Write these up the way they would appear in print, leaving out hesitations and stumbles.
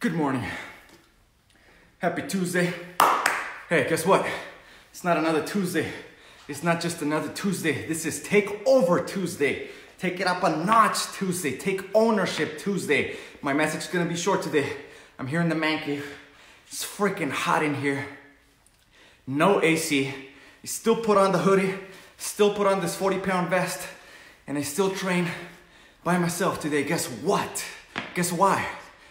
Good morning. Happy Tuesday. Hey, guess what? It's not another Tuesday. It's not just another Tuesday. This is Take Over Tuesday. Take it up a notch Tuesday. Take ownership Tuesday. My message is gonna be short today. I'm here in the man cave. It's freaking hot in here. No AC. I still put on the hoodie. Still put on this 40-pound vest. And I still train by myself today. Guess what? Guess why?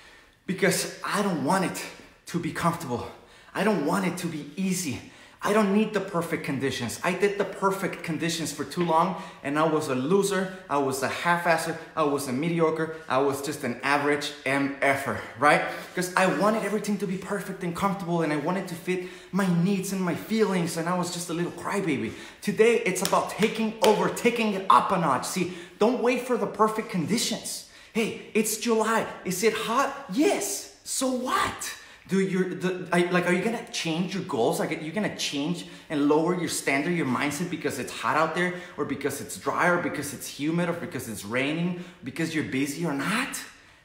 Because I don't want it to be comfortable. I don't want it to be easy. I don't need the perfect conditions. I did the perfect conditions for too long and I was a loser. I was a half-asser. I was a mediocre. I was just an average MFer, right? Because I wanted everything to be perfect and comfortable and I wanted to fit my needs and my feelings and I was just a little crybaby. Today, it's about taking over, taking it up a notch. See, don't wait for the perfect conditions. Hey, it's July. Is it hot? Yes. So what? Are you gonna change your goals? Are you gonna change and lower your standard, your mindset because it's hot out there, or because it's dry, or because it's humid, or because it's raining, because you're busy or not?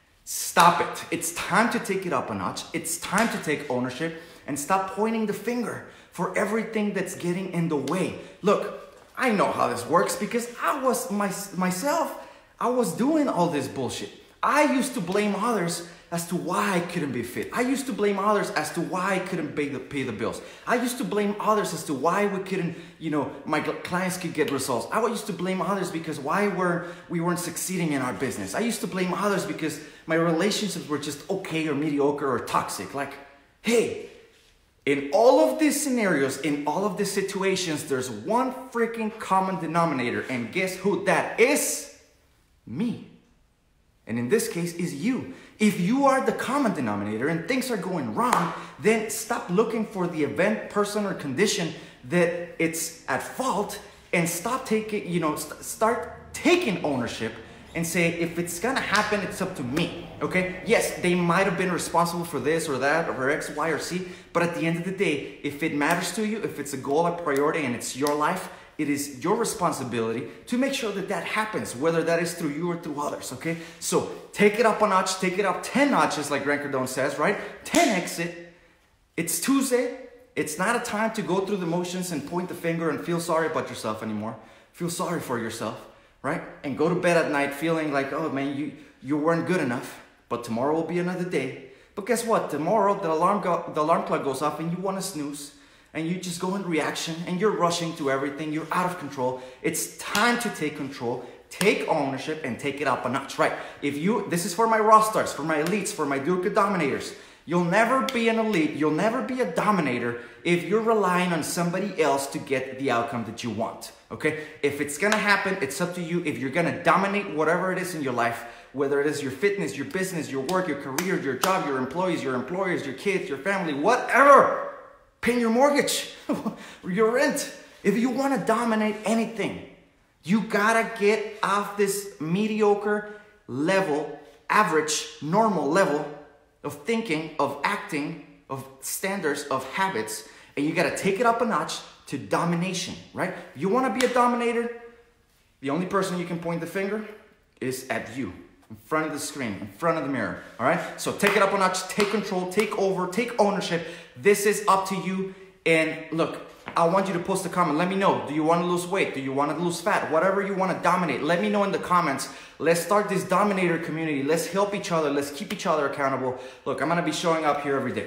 Stop it. It's time to take it up a notch. It's time to take ownership and stop pointing the finger for everything that's getting in the way. Look, I know how this works because I was myself. I was doing all this bullshit. I used to blame others as to why I couldn't be fit. I used to blame others as to why I couldn't pay the bills. I used to blame others as to why we couldn't, my clients could get results. I used to blame others because we weren't succeeding in our business. I used to blame others because my relationships were just okay or mediocre or toxic. Like, hey, in all of these scenarios, in all of these situations, there's one freaking common denominator. And guess who that is? Me. And in this case is you. If you are the common denominator and things are going wrong, then stop looking for the event, person, or condition that it's at fault and stop taking, start taking ownership and say, if it's gonna happen, it's up to me, okay? Yes, they might have been responsible for this or that or for X, Y, or Z, but at the end of the day, if it matters to you, if it's a goal, a priority, and it's your life, it is your responsibility to make sure that that happens, whether that is through you or through others, okay? So take it up a notch, take it up 10 notches, like Grant Cardone says, right? 10x it. It's Tuesday. It's not a time to go through the motions and point the finger and feel sorry about yourself anymore. Feel sorry for yourself, right? And go to bed at night feeling like, oh man, you weren't good enough, but tomorrow will be another day. But guess what? Tomorrow the alarm clock goes off and you want to snooze. And you just go in reaction and you're rushing to everything. You're out of control. It's time to take control, take ownership, and take it up a notch, right? This is for my raw stars, for my elites, for my Durka dominators. You'll never be an elite. You'll never be a dominator if you're relying on somebody else to get the outcome that you want, okay? If it's gonna happen, it's up to you. If you're gonna dominate whatever it is in your life, whether it is your fitness, your business, your work, your career, your job, your employees, your employers, your kids, your family, whatever. Paying your mortgage, your rent. If you want to dominate anything, you gotta get off this mediocre level, average, normal level of thinking, of acting, of standards, of habits, and you gotta take it up a notch to domination, right? You want to be a dominator, the only person you can point the finger is at you. In front of the screen, in front of the mirror, all right? So take it up a notch, take control, take over, take ownership. This is up to you. And look, I want you to post a comment. Let me know, do you want to lose weight? Do you want to lose fat? Whatever you want to dominate, let me know in the comments. Let's start this dominator community. Let's help each other. Let's keep each other accountable. Look, I'm going to be showing up here every day.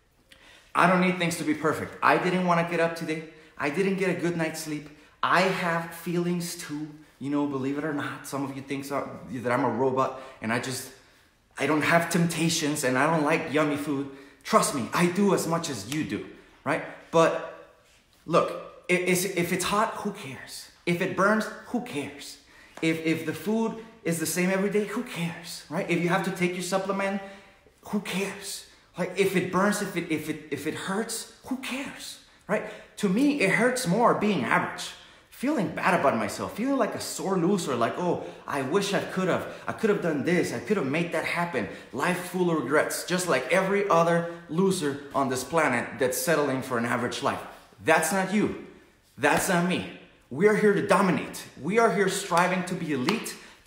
I don't need things to be perfect. I didn't want to get up today. I didn't get a good night's sleep. I have feelings too. Believe it or not, some of you think that I'm a robot and I don't have temptations and I don't like yummy food. Trust me, I do as much as you do, right? But look, if it's hot, who cares? If it burns, who cares? If the food is the same every day, who cares, right? If you have to take your supplement, who cares? Like if it burns, if it hurts, who cares, right? To me, it hurts more being average. Feeling bad about myself, feeling like a sore loser, like, oh, I wish I could have done this, I could have made that happen. Life full of regrets, just like every other loser on this planet that's settling for an average life. That's not you. That's not me. We are here to dominate. We are here striving to be elite,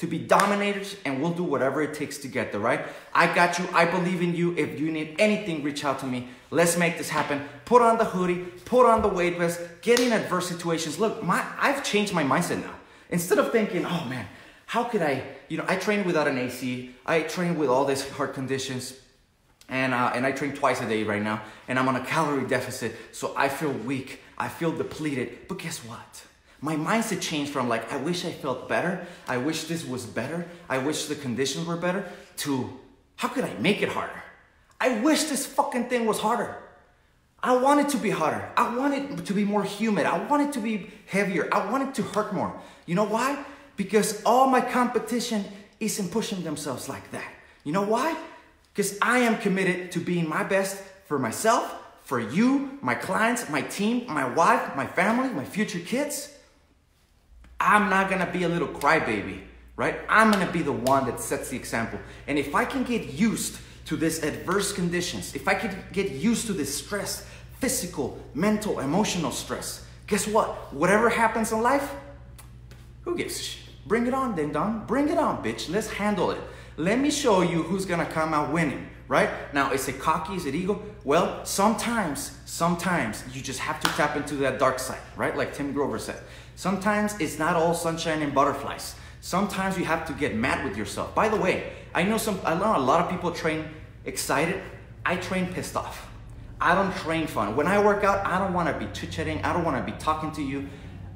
to be dominators, and we'll do whatever it takes to get there, right? I got you. I believe in you. If you need anything, reach out to me. Let's make this happen. Put on the hoodie, put on the weight vest, get in adverse situations. Look, I've changed my mindset now. Instead of thinking, oh man, how could I, I train without an AC. I train with all these heart conditions. And I train twice a day right now. And I'm on a calorie deficit. So I feel weak. I feel depleted. But guess what? My mindset changed from like, I wish I felt better. I wish this was better. I wish the conditions were better. To, how could I make it harder? I wish this fucking thing was harder. I want it to be harder. I want it to be more humid. I want it to be heavier. I want it to hurt more. You know why? Because all my competition isn't pushing themselves like that. You know why? Because I am committed to being my best for myself, for you, my clients, my team, my wife, my family, my future kids. I'm not going to be a little crybaby, right? I'm going to be the one that sets the example. And if I can get used to this adverse conditions, if I could get used to this stress, physical, mental, emotional stress, guess what? Whatever happens in life, who gives a shit? Bring it on, ding dong. Bring it on, bitch. Let's handle it. Let me show you who's going to come out winning, right? Now, is it cocky? Is it ego? Well, sometimes you just have to tap into that dark side, right? Like Tim Grover said. Sometimes it's not all sunshine and butterflies. Sometimes you have to get mad with yourself. By the way, I know a lot of people train excited. I train pissed off. I don't train fun. When I work out, I don't want to be chit-chatting. I don't want to be talking to you.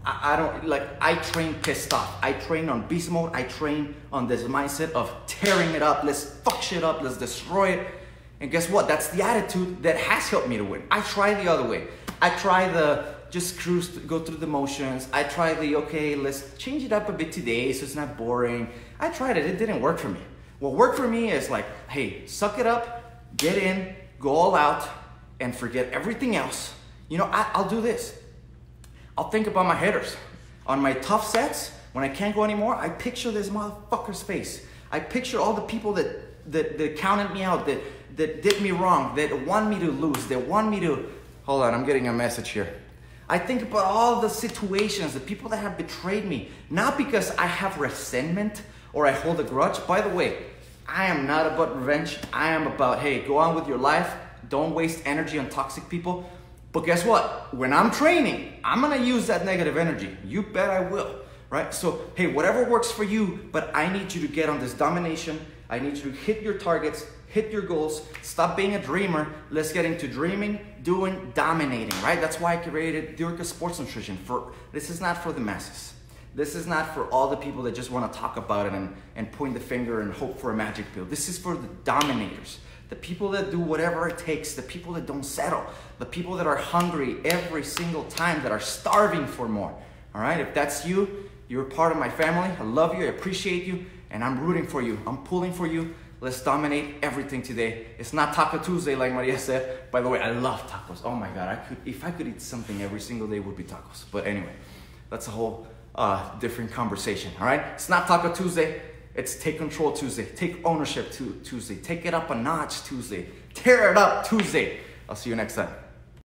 I train pissed off. I train on beast mode. I train on this mindset of tearing it up. Let's fuck shit up. Let's destroy it. And guess what? That's the attitude that has helped me to win. I try the other way. I try the just cruise, go through the motions. I try the, okay, let's change it up a bit today so it's not boring. I tried it. It didn't work for me. What worked for me is like, hey, suck it up, get in, go all out, and forget everything else. I'll do this. I'll think about my hitters. On my tough sets, when I can't go anymore, I picture this motherfucker's face. I picture all the people that counted me out, that did me wrong, that want me to lose, that want me to... Hold on, I'm getting a message here. I think about all the situations, the people that have betrayed me, not because I have resentment or I hold a grudge. By the way, I am not about revenge. I am about, hey, go on with your life. Don't waste energy on toxic people. But guess what? When I'm training, I'm going to use that negative energy. You bet I will, right? So, hey, whatever works for you, but I need you to get on this domination. I need you to hit your targets, hit your goals, stop being a dreamer. Let's get into dreaming, doing, dominating, right? That's why I created Urias Sports Nutrition. This is not for the masses. This is not for all the people that just want to talk about it and point the finger and hope for a magic pill. This is for the dominators. The people that do whatever it takes, the people that don't settle, the people that are hungry every single time, that are starving for more. All right, if that's you, you're part of my family. I love you, I appreciate you, and I'm rooting for you. I'm pulling for you. Let's dominate everything today. It's not Taco Tuesday like Maria said. By the way, I love tacos. Oh my God, if I could eat something every single day, it would be tacos. But anyway, that's a whole different conversation, all right? It's not Taco Tuesday. It's Take Control Tuesday. Take Ownership Tuesday. Take it up a notch Tuesday. Tear it up Tuesday. I'll see you next time.